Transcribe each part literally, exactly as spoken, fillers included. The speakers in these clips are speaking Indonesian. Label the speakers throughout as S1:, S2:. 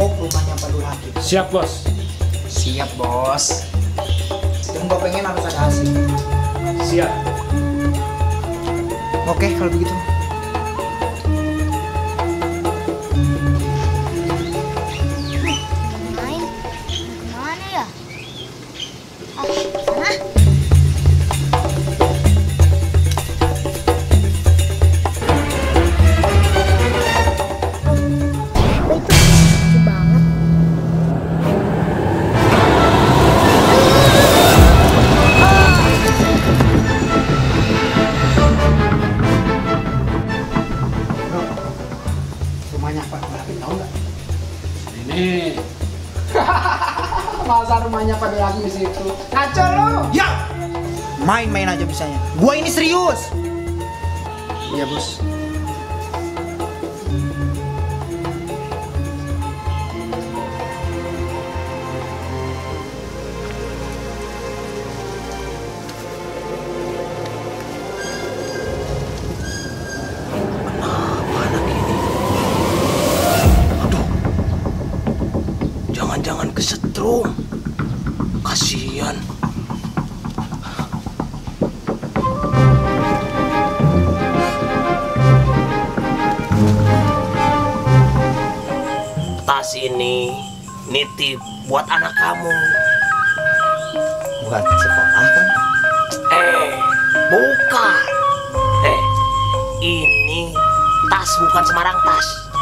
S1: mau ke rumahnya Pak Luraki.
S2: Siap, Bos.
S3: Siap, Bos.
S1: Dan gua pengen harus ada hasil.
S2: Siap.
S1: Oke, kalau begitu.
S4: Main mana ya? Ah, sana. Itu lucu banget.
S1: Rumahnya Pak Luraki tahu nggak?
S2: Ini.
S1: Masa rumahnya Pak Luraki di situ? Ngaco lo. Ya. Main-main aja bisanya. Gua ini serius.
S2: Iya, Bos.
S3: Jangan kesetrum. Kasihan. Tas ini nitip buat anak kamu.
S1: Buat sekolah kan?
S3: Eh, bukan. Eh, ini tas bukan sembarang tas.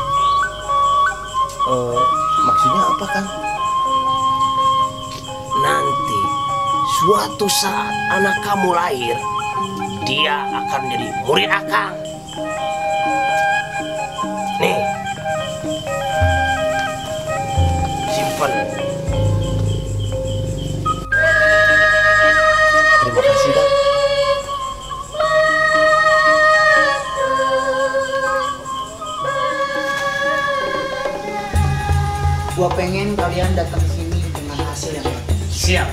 S1: Eh, maksudnya apa kan?
S3: Nanti suatu saat anak kamu lahir, dia akan jadi murid Akang. Nih, simpen.
S1: Terima kasih, Kang. Gua pengen kalian datang ke sini dengan hasil yang bagus.
S2: Siap.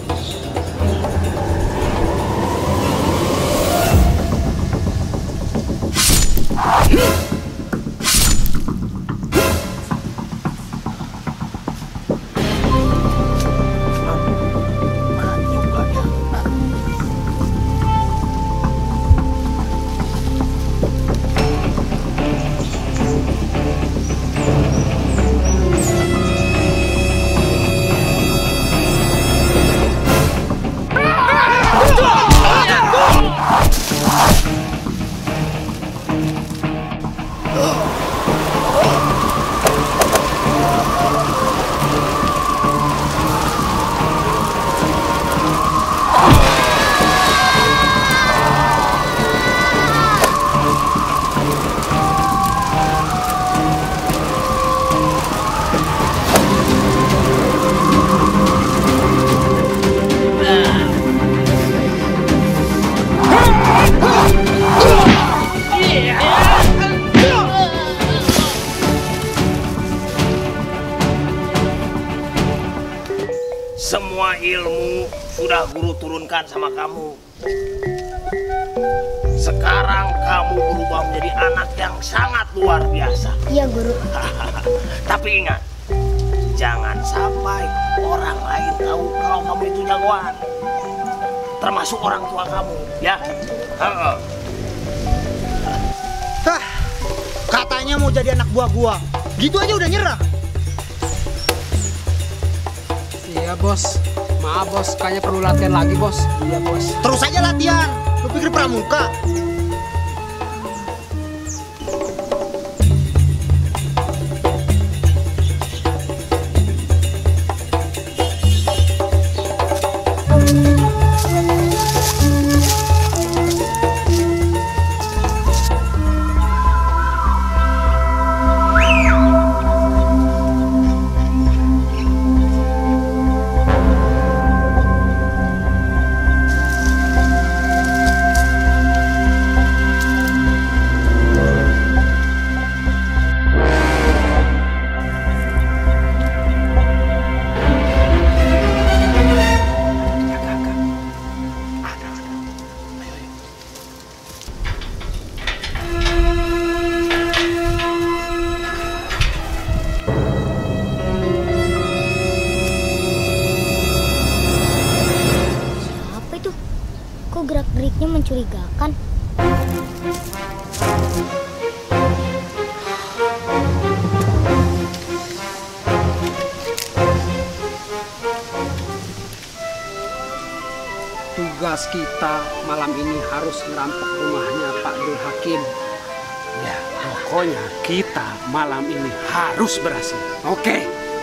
S3: Semua ilmu sudah guru turunkan sama kamu. Sekarang kamu berubah menjadi anak yang sangat luar biasa.
S4: Iya, Guru.
S3: Tapi ingat, jangan sampai orang lain tahu kalau kamu itu jagoan. Termasuk orang tua kamu, ya. Heeh.
S1: Hah, katanya mau jadi anak buah gua. Gitu aja udah nyerah.
S2: Iya, Bos. Maaf, Bos. Kayaknya perlu latihan lagi, Bos.
S1: Iya, Bos. Terus aja latihan. Lu pikir pramuka?
S2: tugas kita malam ini harus merampok rumahnya Pak Dul Hakim. Ya, pokoknya kita malam ini harus berhasil. Oke.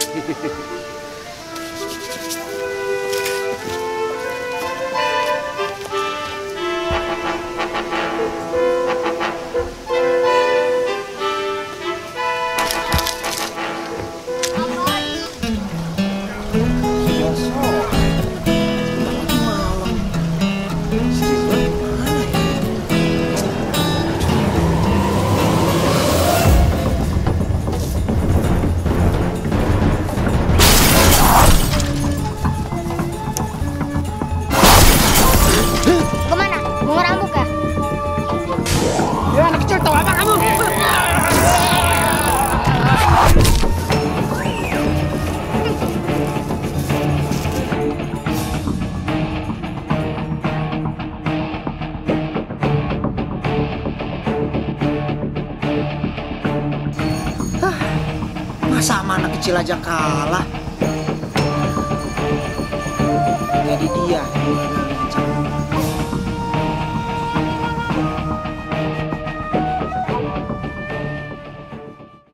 S4: Kemana? Mau ngerampok ya?
S2: Ya, anak kecil tahu apa kamu?
S1: Masa sama anak kecil aja kalah? Jadi dia